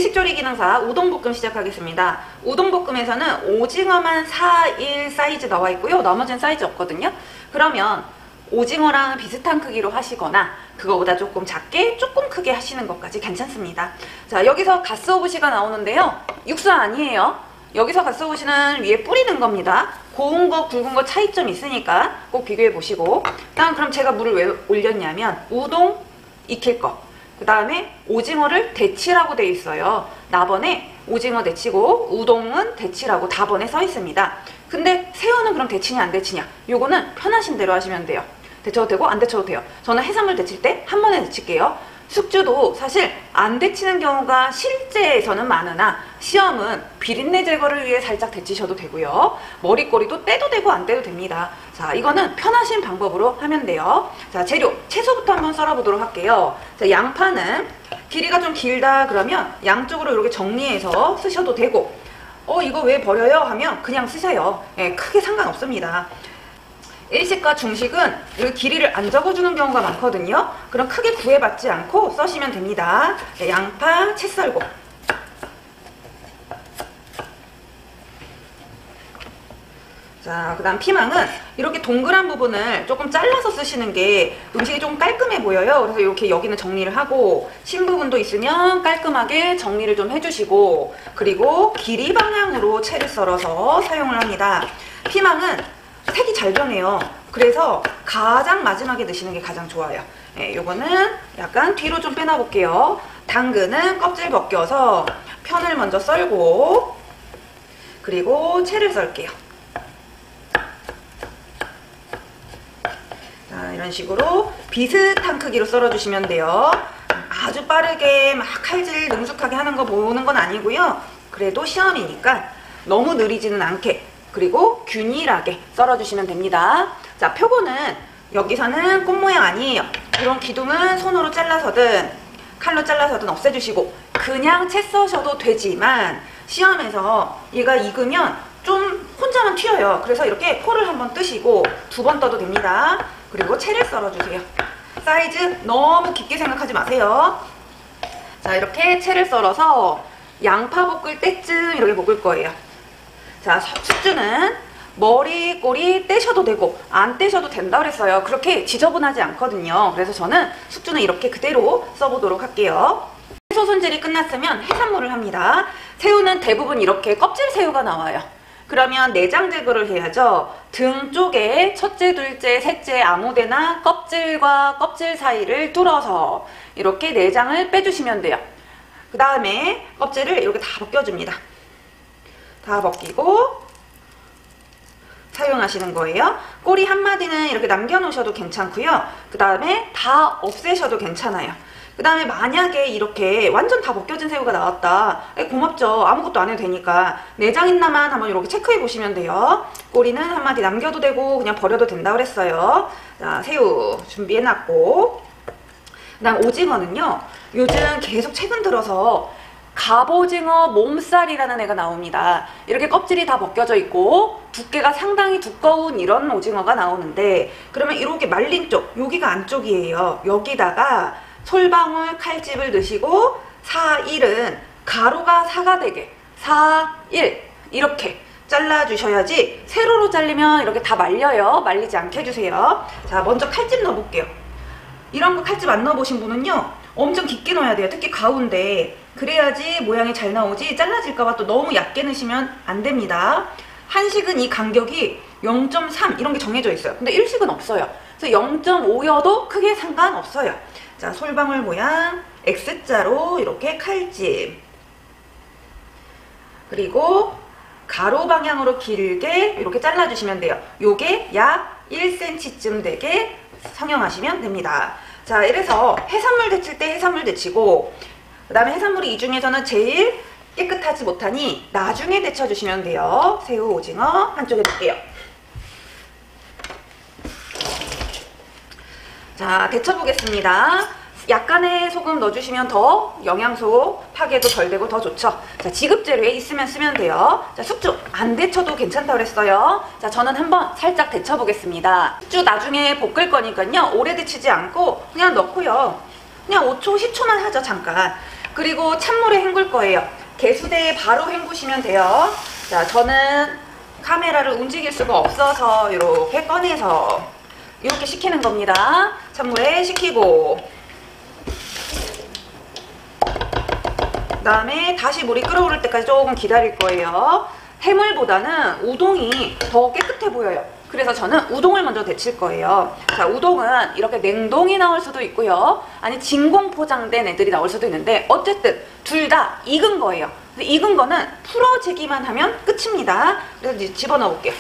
일식조리 기능사 우동볶음 시작하겠습니다. 우동볶음에서는 오징어만 4일 사이즈 나와 있고요. 나머지는 사이즈 없거든요. 그러면 오징어랑 비슷한 크기로 하시거나 그거보다 조금 작게 조금 크게 하시는 것까지 괜찮습니다. 자, 여기서 가스오브시가 나오는데요. 육수 아니에요. 여기서 가스오브시는 위에 뿌리는 겁니다. 고운 거 굵은 거 차이점이 있으니까 꼭 비교해 보시고. 다음 그럼 제가 물을 왜 올렸냐면 우동 익힐 거, 그 다음에 오징어를 데치라고 되어 있어요. 나번에 오징어 데치고 우동은 데치라고 다번에 써 있습니다. 근데 새우는 그럼 데치냐 안 데치냐, 요거는 편하신 대로 하시면 돼요. 데쳐도 되고 안 데쳐도 돼요. 저는 해산물 데칠 때 한 번에 데칠게요. 숙주도 사실 안 데치는 경우가 실제에서는 많으나 시험은 비린내 제거를 위해 살짝 데치셔도 되고요. 머리꼬리도 떼도 되고 안 떼도 됩니다. 자, 이거는 편하신 방법으로 하면 돼요. 자, 재료 채소부터 한번 썰어보도록 할게요. 자, 양파는 길이가 좀 길다 그러면 양쪽으로 이렇게 정리해서 쓰셔도 되고, 이거 왜 버려요? 하면 그냥 쓰세요. 예, 크게 상관없습니다. 일식과 중식은 이 길이를 안 적어주는 경우가 많거든요. 그럼 크게 구애받지 않고 써시면 됩니다. 네, 양파 채 썰고, 자, 그 다음 피망은 이렇게 동그란 부분을 조금 잘라서 쓰시는 게 음식이 좀 깔끔해 보여요. 그래서 이렇게 여기는 정리를 하고 신 부분도 있으면 깔끔하게 정리를 좀 해주시고, 그리고 길이 방향으로 채를 썰어서 사용을 합니다. 피망은 색이 잘 변해요. 그래서 가장 마지막에 넣으시는 게 가장 좋아요. 네, 요거는 약간 뒤로 좀 빼놔 볼게요. 당근은 껍질 벗겨서 편을 먼저 썰고, 그리고 채를 썰게요. 자, 이런 식으로 비슷한 크기로 썰어주시면 돼요. 아주 빠르게 막 칼질 능숙하게 하는 거 보는 건 아니고요. 그래도 시험이니까 너무 느리지는 않게, 그리고 균일하게 썰어주시면 됩니다. 자, 표고는 여기서는 꽃 모양 아니에요. 이런 기둥은 손으로 잘라서든 칼로 잘라서든 없애주시고 그냥 채 써셔도 되지만 시험에서 얘가 익으면 좀 혼자만 튀어요. 그래서 이렇게 포를 한번 뜨시고 2번 떠도 됩니다. 그리고 채를 썰어주세요. 사이즈 너무 깊게 생각하지 마세요. 자, 이렇게 채를 썰어서 양파 볶을 때쯤 이렇게 볶을 거예요. 자, 숙주는 머리, 꼬리 떼셔도 되고 안 떼셔도 된다 그랬어요. 그렇게 지저분하지 않거든요. 그래서 저는 숙주는 이렇게 그대로 써보도록 할게요. 채소 손질이 끝났으면 해산물을 합니다. 새우는 대부분 이렇게 껍질 새우가 나와요. 그러면 내장 제거를 해야죠. 등 쪽에 첫째, 둘째, 셋째 아무데나 껍질과 껍질 사이를 뚫어서 이렇게 내장을 빼주시면 돼요. 그 다음에 껍질을 이렇게 다 벗겨줍니다. 다 벗기고 사용하시는 거예요. 꼬리 한 마디는 이렇게 남겨놓으셔도 괜찮고요. 그 다음에 다 없애셔도 괜찮아요. 그 다음에 만약에 이렇게 완전 다 벗겨진 새우가 나왔다, 고맙죠. 아무것도 안 해도 되니까 내장 있나만 한번 이렇게 체크해 보시면 돼요. 꼬리는 한 마디 남겨도 되고 그냥 버려도 된다고 그랬어요. 자, 새우 준비해놨고, 그 다음 오징어는요, 요즘 계속 최근 들어서 갑오징어 몸살이라는 애가 나옵니다. 이렇게 껍질이 다 벗겨져 있고 두께가 상당히 두꺼운 이런 오징어가 나오는데, 그러면 이렇게 말린 쪽, 여기가 안쪽이에요. 여기다가 솔방울 칼집을 넣으시고 4일은 가루가 4가 되게 4일 이렇게 잘라주셔야지, 세로로 잘리면 이렇게 다 말려요. 말리지 않게 해주세요. 자, 먼저 칼집 넣어볼게요. 이런 거 칼집 안 넣어보신 분은요, 엄청 깊게 넣어야 돼요. 특히 가운데. 그래야지 모양이 잘 나오지, 잘라질까봐 또 너무 얇게 넣으시면 안 됩니다. 한식은 이 간격이 0.3 이런 게 정해져 있어요. 근데 일식은 없어요. 그래서 0.5여도 크게 상관없어요. 자, 솔방울 모양 X자로 이렇게 칼집, 그리고 가로 방향으로 길게 이렇게 잘라주시면 돼요. 요게 약 1cm쯤 되게 성형하시면 됩니다. 자, 이래서 해산물 데칠 때 해산물 데치고, 그 다음에 해산물이 이 중에서는 제일 깨끗하지 못하니 나중에 데쳐주시면 돼요. 새우, 오징어 한쪽에 놓을게요. 자, 데쳐보겠습니다. 약간의 소금 넣어주시면 더 영양소 파괴도 덜 되고 더 좋죠. 자, 지급재료에 있으면 쓰면 돼요. 자, 숙주 안 데쳐도 괜찮다고 그랬어요. 자, 저는 한번 살짝 데쳐보겠습니다. 숙주 나중에 볶을 거니까요, 오래 데치지 않고 그냥 넣고요. 그냥 5초, 10초만 하죠. 잠깐. 그리고 찬물에 헹굴 거예요. 개수대에 바로 헹구시면 돼요. 자, 저는 카메라를 움직일 수가 없어서 이렇게 꺼내서 이렇게 식히는 겁니다. 찬물에 식히고 그 다음에 다시 물이 끓어오를 때까지 조금 기다릴 거예요. 해물보다는 우동이 더 깨끗해 보여요. 그래서 저는 우동을 먼저 데칠 거예요. 자, 우동은 이렇게 냉동이 나올 수도 있고요. 아니 진공 포장된 애들이 나올 수도 있는데 어쨌든 둘 다 익은 거예요. 익은 거는 풀어지기만 하면 끝입니다. 그래서 이제 집어넣어 볼게요.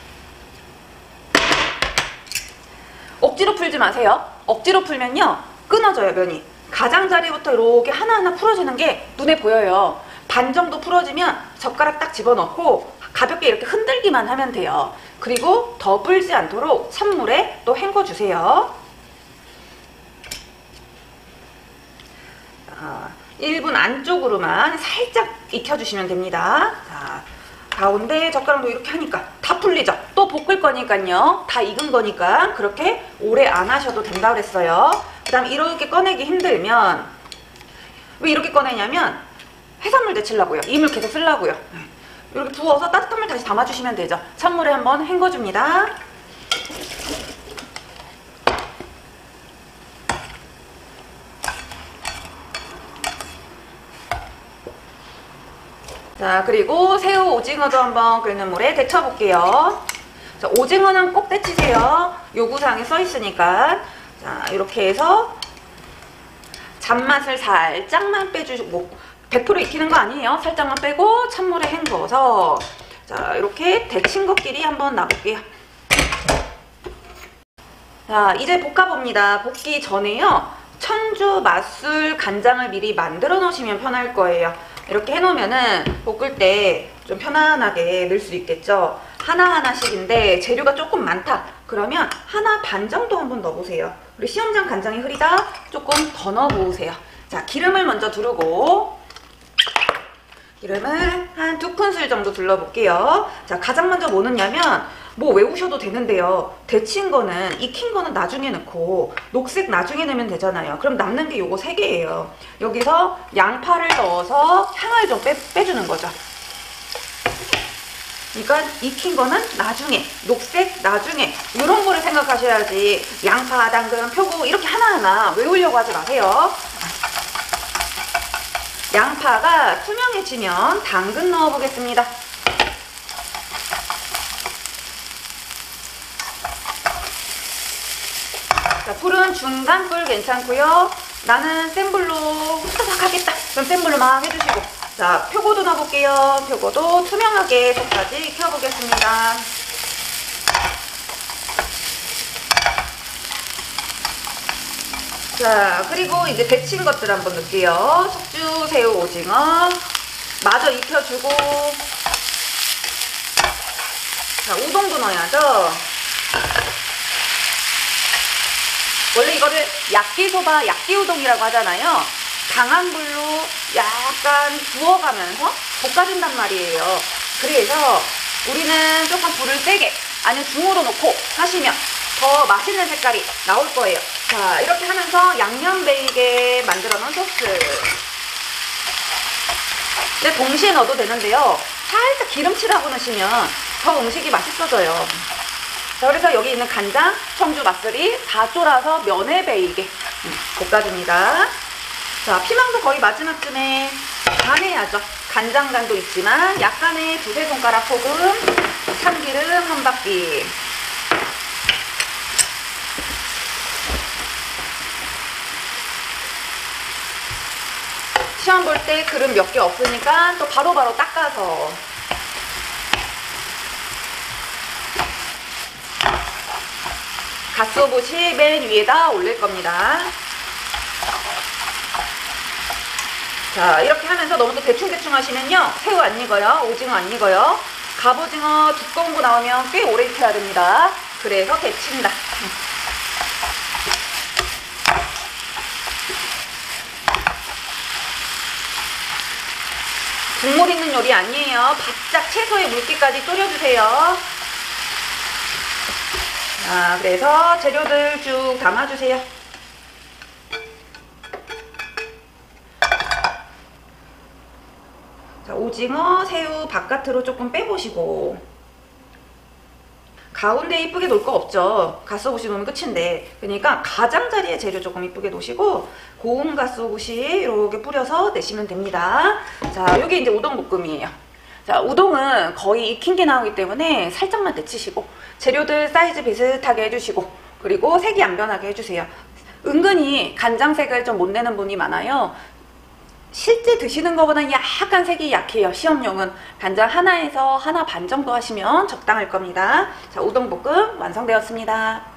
억지로 풀지 마세요. 억지로 풀면요 끊어져요, 면이. 가장자리부터 이렇게 하나하나 풀어지는 게 눈에 보여요. 반 정도 풀어지면 젓가락 딱 집어넣고 가볍게 이렇게 흔들기만 하면 돼요. 그리고 더 불지 않도록 찬물에 또 헹궈주세요. 1분 안쪽으로만 살짝 익혀주시면 됩니다. 자, 가운데 젓가락도 이렇게 하니까 다 풀리죠? 또 볶을 거니까요. 다 익은 거니까 그렇게 오래 안 하셔도 된다고 그랬어요. 그 다음 이렇게 꺼내기 힘들면 왜 이렇게 꺼내냐면 해산물 데치려고요. 이물 계속 쓰려고요. 이렇게 부어서 따뜻한 물 다시 담아주시면 되죠. 찬물에 한번 헹궈줍니다. 자, 그리고 새우, 오징어도 한번 끓는 물에 데쳐볼게요. 자, 오징어는 꼭 데치세요. 요구사항에 써있으니까. 자, 이렇게 해서 잡맛을 살짝만 빼주시고 100% 익히는 거 아니에요. 살짝만 빼고 찬물에 헹궈서 자, 이렇게 데친 것끼리 한번 놔볼게요. 자, 이제 볶아봅니다. 볶기 전에요. 청주, 맛술, 간장을 미리 만들어 놓으시면 편할 거예요. 이렇게 해놓으면은 볶을 때 좀 편안하게 넣을 수 있겠죠. 하나하나씩인데 재료가 조금 많다. 그러면 하나 반 정도 한번 넣어보세요. 우리 시험장 간장이 흐리다 조금 더 넣어보세요. 자, 기름을 먼저 두르고 기름을 한 2큰술 정도 둘러볼게요. 자, 가장 먼저 뭐 넣냐면 뭐 외우셔도 되는데요. 데친 거는, 익힌 거는 나중에 넣고 녹색 나중에 넣으면 되잖아요. 그럼 남는 게 요거 3개예요. 여기서 양파를 넣어서 향을 좀 빼주는 거죠. 그러니까 익힌 거는 나중에, 녹색 나중에 이런 거를 생각하셔야지 양파, 당근, 표고 이렇게 하나하나 외우려고 하지 마세요. 양파가 투명해지면 당근 넣어보겠습니다. 자, 불은 중간 불 괜찮고요. 나는 센 불로 후다닥 하겠다. 그럼 센 불로 막 해주시고. 자, 표고도 넣어볼게요. 표고도 투명하게 속까지 익혀보겠습니다. 자, 그리고 이제 데친 것들 한번 넣을게요. 숙주, 새우, 오징어 마저 익혀주고. 자, 우동도 넣어야죠. 원래 이거를 야끼소바, 야끼우동이라고 하잖아요. 강한 불로 약간 구워가면서 볶아준단 말이에요. 그래서 우리는 조금 불을 세게 아니면 중으로 놓고 하시면 더 맛있는 색깔이 나올 거예요. 자, 이렇게 하면서 양념 베이게 만들어 놓은 소스. 근데 동시에 넣어도 되는데요. 살짝 기름칠하고 넣으시면 더 음식이 맛있어져요. 자, 그래서 여기 있는 간장, 청주, 맛술이 다 쫄아서 면에 베이게 볶아줍니다. 자, 피망도 거의 마지막쯤에 간해야죠. 간장간도 있지만 약간의 2-3 손가락 소금, 참기름 한 바퀴. 시험 볼 때 그릇 몇 개 없으니까 또 바로바로 닦아서. 갓소봇이 맨 위에다 올릴 겁니다. 자, 이렇게 하면서 너무 또 대충대충 하시면요. 새우 안 익어요. 오징어 안 익어요. 갑오징어 두꺼운 거 나오면 꽤 오래 익혀야 됩니다. 그래서 데친다. 국물 있는 요리 아니에요. 바짝 채소의 물기까지 졸여주세요. 자, 그래서 재료들 쭉 담아주세요. 자, 오징어, 새우 바깥으로 조금 빼보시고, 가운데 이쁘게 놓을 거 없죠. 가스오부시 놓으면 끝인데. 그러니까 가장자리에 재료 조금 이쁘게 놓으시고 고운 가스오부시 이렇게 뿌려서 내시면 됩니다. 자, 이게 이제 우동볶음이에요. 자, 우동은 거의 익힌 게 나오기 때문에 살짝만 데치시고 재료들 사이즈 비슷하게 해주시고 그리고 색이 안 변하게 해주세요. 은근히 간장색을 좀 못 내는 분이 많아요. 실제 드시는 것보다는 약간 색이 약해요. 시험용은 간장 하나에서 하나 반 정도 하시면 적당할 겁니다. 자, 우동볶음 완성되었습니다.